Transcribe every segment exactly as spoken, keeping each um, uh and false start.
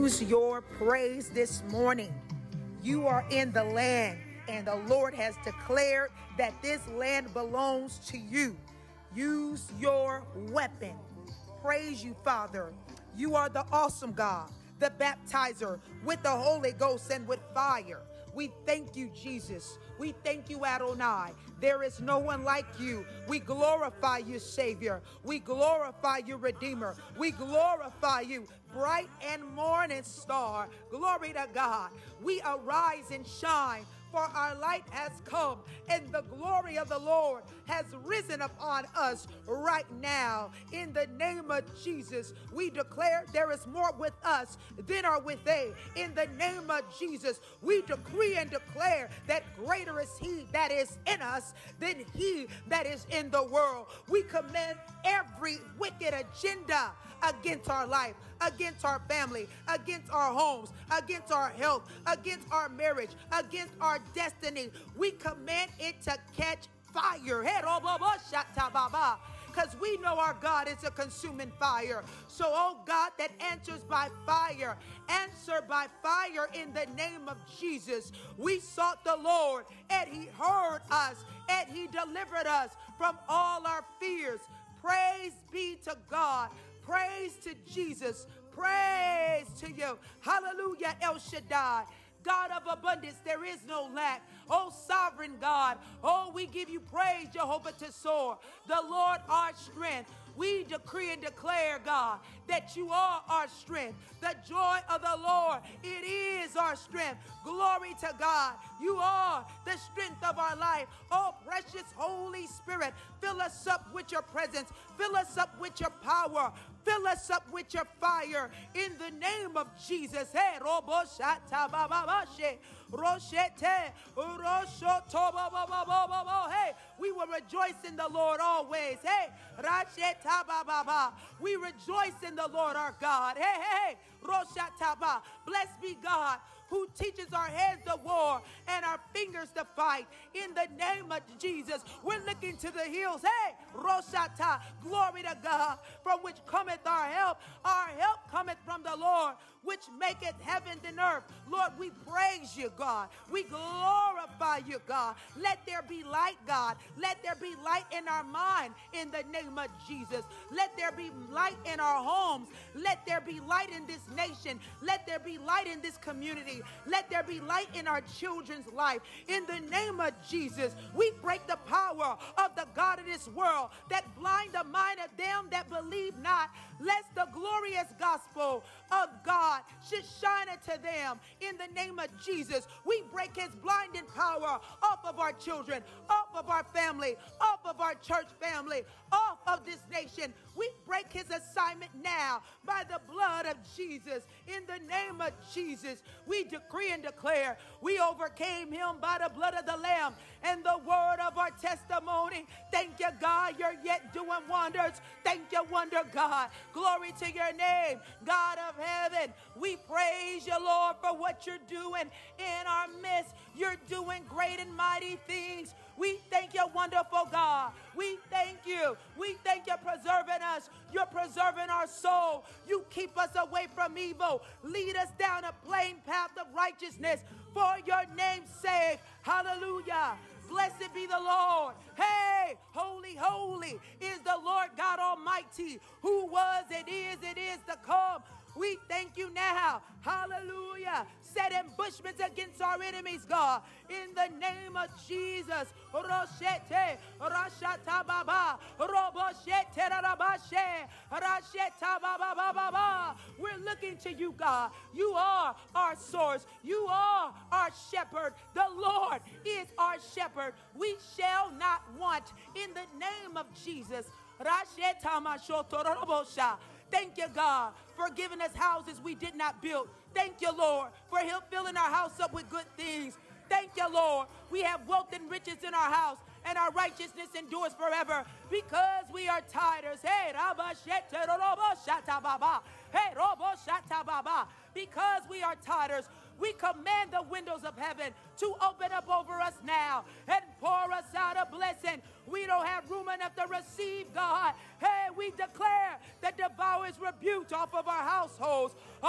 use your praise this morning. You are in the land, and the Lord has declared that this land belongs to you. Use your weapon. Praise you, Father. You are the awesome God, the baptizer with the Holy Ghost and with fire. We thank you, Jesus. We thank you, Adonai. There is no one like you. We glorify you, Savior. We glorify you, Redeemer. We glorify you, bright and morning star. Glory to God. We arise and shine, for our light has come, and the glory of the Lord has risen upon us right now. In the name of Jesus, we declare there is more with us than are with they. In the name of Jesus, we decree and declare that greater is he that is in us than he that is in the world. We command every wicked agenda against our life, against our family, against our homes, against our health, against our marriage, against our destiny. We command it to catch fire. Because we know our God is a consuming fire. So, oh God, that answers by fire, answer by fire in the name of Jesus. We sought the Lord, and he heard us, and he delivered us from all our fears. Praise be to God. Praise to Jesus. Praise to you. Hallelujah, El Shaddai. God of abundance, there is no lack. Oh, sovereign God. Oh, we give you praise, Jehovah Tesor, the Lord our strength. We decree and declare, God, that you are our strength. The joy of the Lord, it is our strength. Glory to God. You are the strength of our life. Oh, precious Holy Spirit, fill us up with your presence. Fill us up with your power. Fill us up with your fire in the name of Jesus. Hey, hey, we will rejoice in the Lord always. Hey, we rejoice in the Lord our God. Hey, hey, hey, blessed be God who teaches our hands to war and our fingers to fight. In the name of Jesus, we're looking to the hills. Hey, Roshata, glory to God, from which cometh our help. Our help cometh from the Lord, which maketh heaven and earth. Lord, we praise you, God. We glorify you, God. Let there be light, God. Let there be light in our mind in the name of Jesus. Let there be light in our homes. Let there be light in this nation. Let there be light in this community. Let there be light in our children's life. In the name of Jesus, we break the power of the God of this world that blind the mind of them that believe not, lest the glorious gospel of God should shine unto them. In the name of Jesus, we break his blinding power off of our children, off of our family, off of our church family, off of this nation. We break his assignment now by the blood of Jesus. In the name of Jesus, we decree and declare we overcame him by the blood of the Lamb and the word of our testimony. Thank you, God. You're yet doing wonders. Thank you, wonder God. Glory to your name, God of heaven. We praise you, Lord, for what you're doing in our midst. You're doing great and mighty things. We thank you, wonderful God. We thank you. We thank you preserving us. You're preserving our soul. You keep us away from evil. Lead us down a plain path of righteousness for your name's sake. Hallelujah. Blessed be the Lord. Hey, holy, holy is the Lord God Almighty, who was and is and is to come. We thank you now. Hallelujah. Set ambushments against our enemies, God. In the name of Jesus. Roshete, Rashata Baba, Roboshete Rabashe, Rasheta Baba Baba. We're looking to you, God. You are our source. You are our shepherd. The Lord is our shepherd. We shall not want. In the name of Jesus. Rasheta Mashoto Robosha. Thank you, God, for giving us houses we did not build. Thank you, Lord, for him filling our house up with good things. Thank you, Lord. We have wealth and riches in our house, and our righteousness endures forever because we are tithers. Hey, Rabashete Robo Shata Baba. Hey, Robo Shata Baba. Because we are tithers, we command the windows of heaven to open up over us now and pour us out a blessing. We don't have room enough to receive, God. Hey, we declare that devour is rebuked off of our households, off of our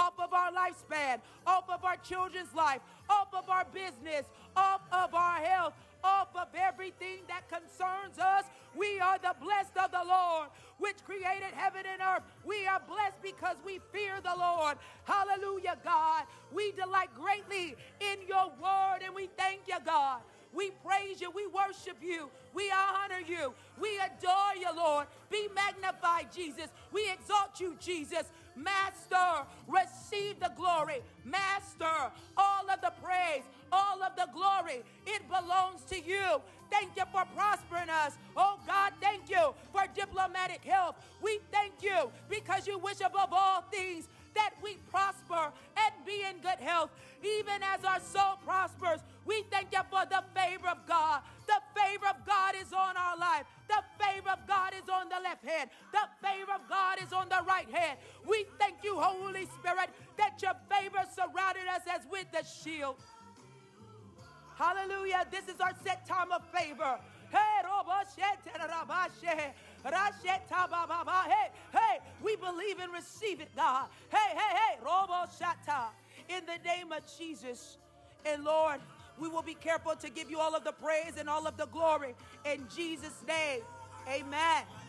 our lifespan, off of our children's life, off of our business, off of our health, off of everything that concerns us. We are the blessed of the Lord, which created heaven and earth. We are blessed because we fear the Lord. Hallelujah, God. We delight greatly in your word, and we thank you, God. We praise you. We worship you. We honor you. We adore you, Lord. Be magnified, Jesus. We exalt you, Jesus. Master, receive the glory. Master, all of the praise, all of the glory, it belongs to you. Thank you for prospering us. Oh God, thank you for diplomatic health. We thank you because you wish above all things that we prosper and be in good health, even as our soul prospers. We thank you for the favor of God. The favor of God is on our life. The favor of God is on the left hand. The favor of God is on the right hand. We thank you, Holy Spirit, that your favor surrounded us as with the shield. Hallelujah. This is our set time of favor. Hey, hey, hey, we believe and receive it, God. Hey, hey, hey, Robo Shata, in the name of Jesus. And Lord, we will be careful to give you all of the praise and all of the glory in Jesus' name. Amen.